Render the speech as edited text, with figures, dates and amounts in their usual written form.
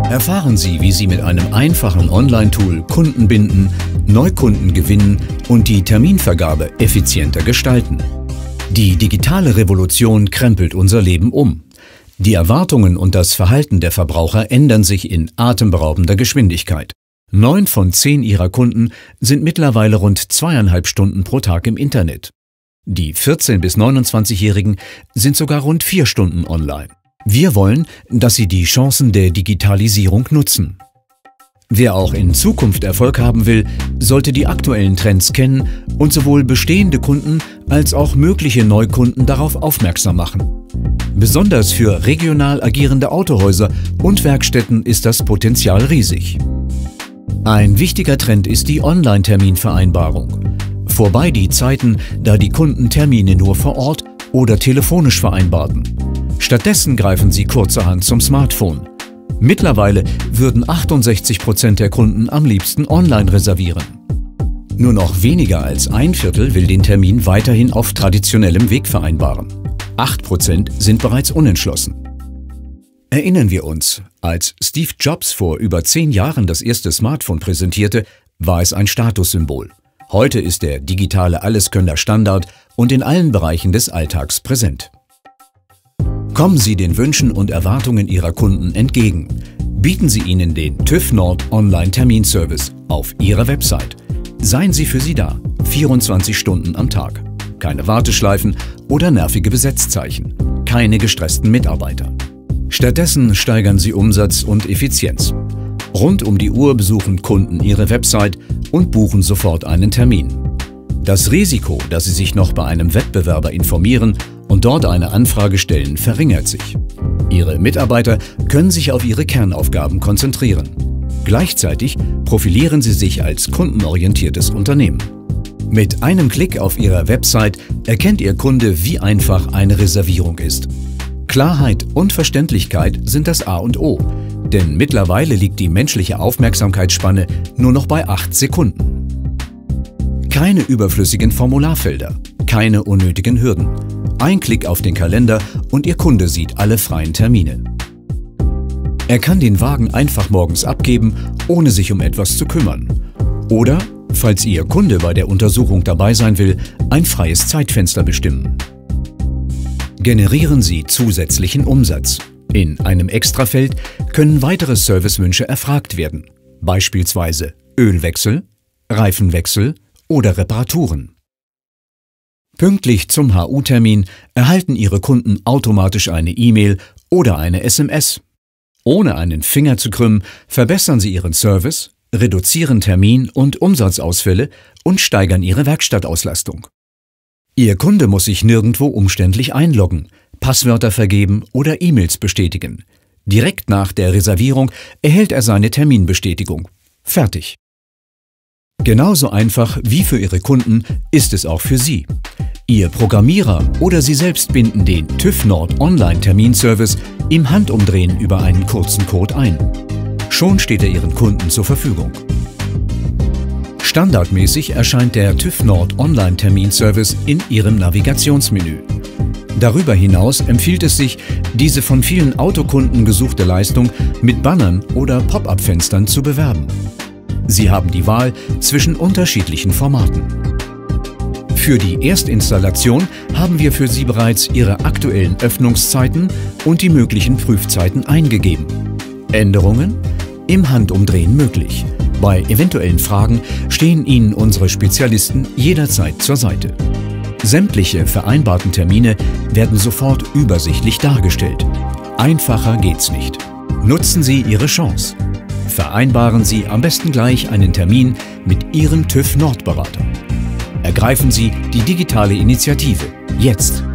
Erfahren Sie, wie Sie mit einem einfachen Online-Tool Kunden binden, Neukunden gewinnen und die Terminvergabe effizienter gestalten. Die digitale Revolution krempelt unser Leben um. Die Erwartungen und das Verhalten der Verbraucher ändern sich in atemberaubender Geschwindigkeit. 9 von 10 Ihrer Kunden sind mittlerweile rund 2,5 Stunden pro Tag im Internet. Die 14- bis 29-Jährigen sind sogar rund 4 Stunden online. Wir wollen, dass Sie die Chancen der Digitalisierung nutzen. Wer auch in Zukunft Erfolg haben will, sollte die aktuellen Trends kennen und sowohl bestehende Kunden als auch mögliche Neukunden darauf aufmerksam machen. Besonders für regional agierende Autohäuser und Werkstätten ist das Potenzial riesig. Ein wichtiger Trend ist die Online-Terminvereinbarung. Vorbei die Zeiten, da die Kunden Termine nur vor Ort oder telefonisch vereinbarten. Stattdessen greifen sie kurzerhand zum Smartphone. Mittlerweile würden 68% der Kunden am liebsten online reservieren. Nur noch weniger als ein Viertel will den Termin weiterhin auf traditionellem Weg vereinbaren. 8% sind bereits unentschlossen. Erinnern wir uns, als Steve Jobs vor über 10 Jahren das erste Smartphone präsentierte, war es ein Statussymbol. Heute ist der digitale Alleskönner Standard und in allen Bereichen des Alltags präsent. Kommen Sie den Wünschen und Erwartungen Ihrer Kunden entgegen. Bieten Sie ihnen den TÜV Nord Online-Terminservice auf Ihrer Website. Seien Sie für sie da, 24 Stunden am Tag. Keine Warteschleifen oder nervige Besetzzeichen. Keine gestressten Mitarbeiter. Stattdessen steigern Sie Umsatz und Effizienz. Rund um die Uhr besuchen Kunden Ihre Website und buchen sofort einen Termin. Das Risiko, dass Sie sich noch bei einem Wettbewerber informieren und dort eine Anfrage stellen, verringert sich. Ihre Mitarbeiter können sich auf ihre Kernaufgaben konzentrieren. Gleichzeitig profilieren Sie sich als kundenorientiertes Unternehmen. Mit einem Klick auf Ihrer Website erkennt Ihr Kunde, wie einfach eine Reservierung ist. Klarheit und Verständlichkeit sind das A und O, denn mittlerweile liegt die menschliche Aufmerksamkeitsspanne nur noch bei 8 Sekunden. Keine überflüssigen Formularfelder, keine unnötigen Hürden. Ein Klick auf den Kalender und Ihr Kunde sieht alle freien Termine. Er kann den Wagen einfach morgens abgeben, ohne sich um etwas zu kümmern. Oder, falls Ihr Kunde bei der Untersuchung dabei sein will, ein freies Zeitfenster bestimmen. Generieren Sie zusätzlichen Umsatz. In einem Extrafeld können weitere Servicewünsche erfragt werden, beispielsweise Ölwechsel, Reifenwechsel oder Reparaturen. Pünktlich zum HU-Termin erhalten Ihre Kunden automatisch eine E-Mail oder eine SMS. Ohne einen Finger zu krümmen, verbessern Sie Ihren Service, reduzieren Termin- und Umsatzausfälle und steigern Ihre Werkstattauslastung. Ihr Kunde muss sich nirgendwo umständlich einloggen, Passwörter vergeben oder E-Mails bestätigen. Direkt nach der Reservierung erhält er seine Terminbestätigung. Fertig. Genauso einfach wie für Ihre Kunden ist es auch für Sie. Ihr Programmierer oder Sie selbst binden den TÜV Nord Online-Terminservice im Handumdrehen über einen kurzen Code ein. Schon steht er Ihren Kunden zur Verfügung. Standardmäßig erscheint der TÜV Nord Online-Terminservice in Ihrem Navigationsmenü. Darüber hinaus empfiehlt es sich, diese von vielen Autokunden gesuchte Leistung mit Bannern oder Pop-up-Fenstern zu bewerben. Sie haben die Wahl zwischen unterschiedlichen Formaten. Für die Erstinstallation haben wir für Sie bereits Ihre aktuellen Öffnungszeiten und die möglichen Prüfzeiten eingegeben. Änderungen? Im Handumdrehen möglich. Bei eventuellen Fragen stehen Ihnen unsere Spezialisten jederzeit zur Seite. Sämtliche vereinbarten Termine werden sofort übersichtlich dargestellt. Einfacher geht's nicht. Nutzen Sie Ihre Chance. Vereinbaren Sie am besten gleich einen Termin mit Ihrem TÜV Nord-Berater. Ergreifen Sie die digitale Initiative. Jetzt!